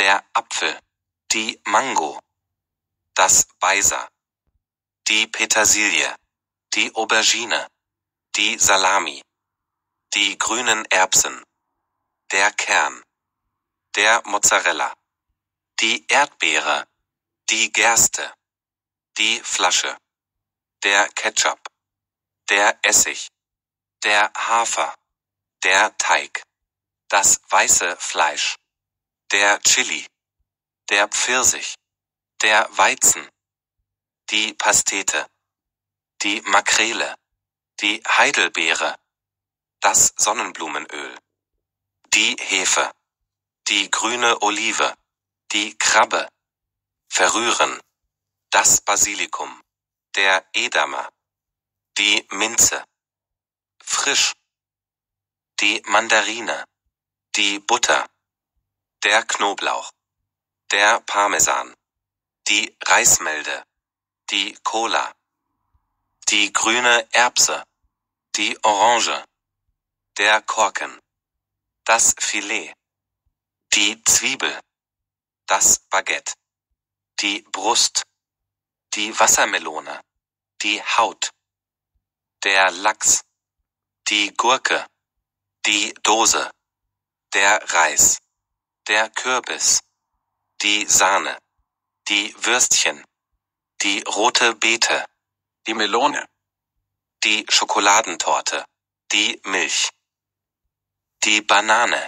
der Apfel, die Mango, das Beiser, die Petersilie, die Aubergine, die Salami, die grünen Erbsen, der Kern, der Mozzarella, die Erdbeere, die Gerste, die Flasche, der Ketchup, der Essig, der Hafer, der Teig, das weiße Fleisch, der Chili, der Pfirsich, der Weizen, die Pastete, die Makrele, die Heidelbeere, das Sonnenblumenöl, die Hefe, die grüne Olive, die Krabbe, verrühren, das Basilikum, der Edamer, die Minze, frisch, die Mandarine, die Butter, der Knoblauch, der Parmesan, die Reismelde, die Cola, die grüne Erbse, die Orange, der Korken, das Filet, die Zwiebel, das Baguette, die Brust, die Wassermelone, die Haut, der Lachs, die Gurke, die Dose, der Reis, der Kürbis, die Sahne, die Würstchen, die rote Beete, die Melone, die Schokoladentorte, die Milch, die Banane,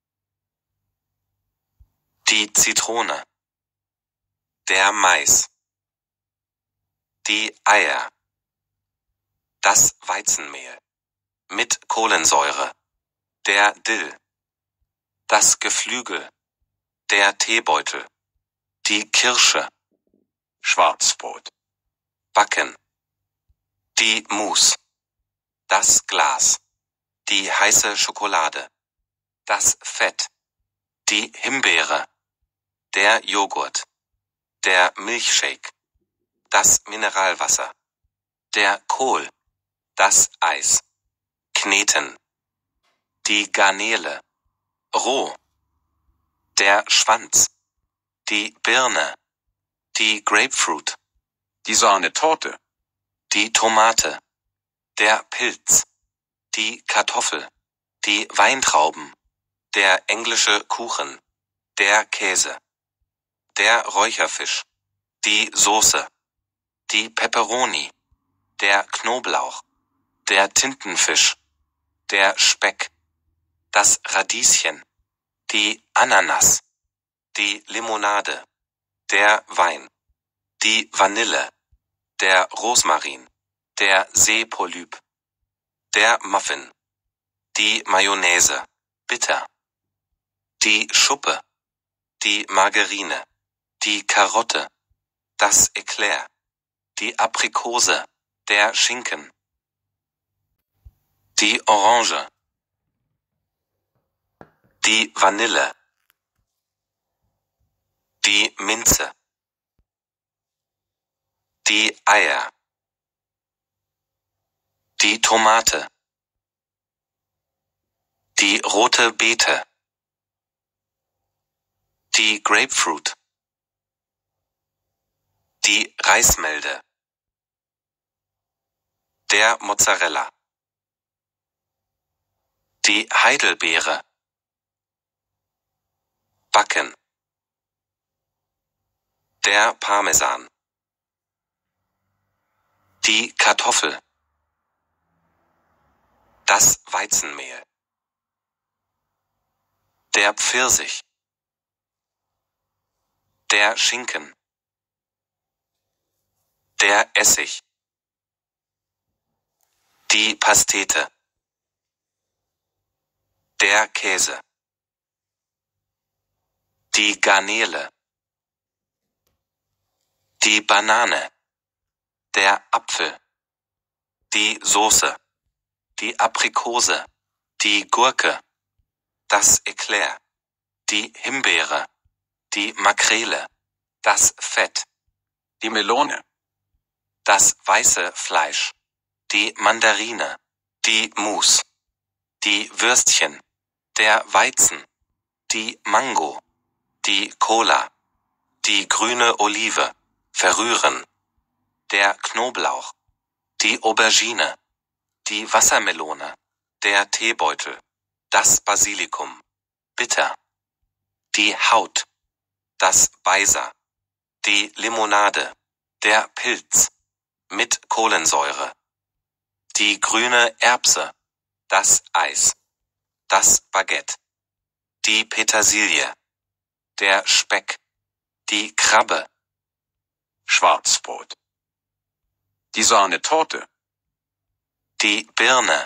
die Zitrone, der Mais, die Eier, das Weizenmehl mit Kohlensäure, der Dill, das Geflügel, der Teebeutel, die Kirsche, Schwarzbrot, Backen, die Mousse, das Glas, die heiße Schokolade, das Fett, die Himbeere, der Joghurt, der Milchshake, das Mineralwasser, der Kohl, das Eis, kneten, die Garnele, roh, der Schwanz, die Birne, die Grapefruit, die Sahnetorte, die Tomate, der Pilz, die Kartoffel, die Weintrauben, der englische Kuchen, der Käse, der Räucherfisch, die Soße, die Peperoni, der Knoblauch, der Tintenfisch, der Speck, das Radieschen, die Ananas, die Limonade, der Wein, die Vanille, der Rosmarin, der Seepolyp, der Muffin, die Mayonnaise, bitter, die Schuppe, die Margarine, die Karotte, das Eclair, die Aprikose, der Schinken, die Orange, die Vanille, die Minze, die Eier, die Tomate, die rote Beete, die Grapefruit, die Reismelde, der Mozzarella, die Heidelbeere, Backen, der Parmesan, die Kartoffel, das Weizenmehl, der Pfirsich, der Schinken, der Essig, die Pastete, der Käse, die Garnele, die Banane, der Apfel, die Soße, die Aprikose, die Gurke, das Eclair, die Himbeere, die Makrele, das Fett, die Melone, das weiße Fleisch, die Mandarine, die Mousse, die Würstchen, der Weizen, die Mango, die Cola, die grüne Olive, verrühren, der Knoblauch, die Aubergine, die Wassermelone, der Teebeutel, das Basilikum, bitter, die Haut, das Beiser, die Limonade, der Pilz, mit Kohlensäure, die grüne Erbse, das Eis, das Baguette, die Petersilie, der Speck, die Krabbe, Schwarzbrot, die Sahnetorte, die Birne,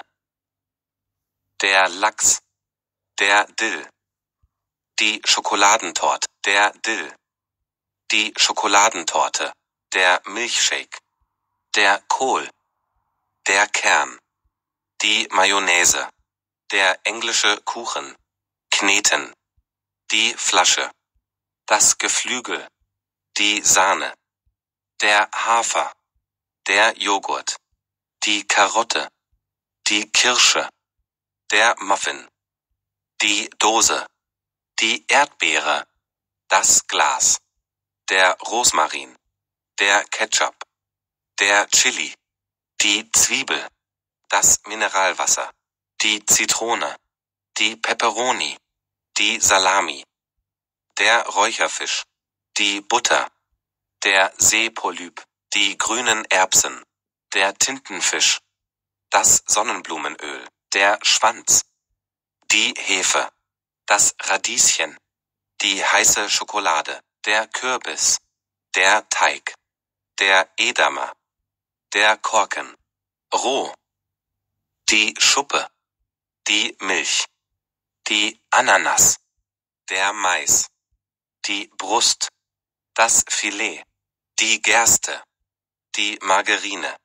der Lachs, der Dill, die Schokoladentorte, der Dill, die Schokoladentorte, der Milchshake, der Kohl, der Kern, die Mayonnaise, der englische Kuchen, Kneten, die Flasche, das Geflügel, die Sahne, der Hafer, der Joghurt, die Karotte, die Kirsche, der Muffin, die Dose, die Erdbeere, das Glas, der Rosmarin, der Ketchup, der Chili, die Zwiebel, das Mineralwasser, die Zitrone, die Peperoni, die Salami, der Räucherfisch, die Butter, der Seepolyp, die grünen Erbsen, der Tintenfisch, das Sonnenblumenöl, der Schwanz, die Hefe, das Radieschen, die heiße Schokolade, der Kürbis, der Teig, der Edamer, der Korken, roh, die Schuppe, die Milch, die Ananas, der Mais, die Brust, das Filet, die Gerste, die Margarine,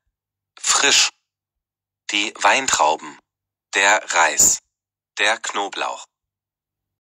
frisch, die Weintrauben, der Reis, der Knoblauch,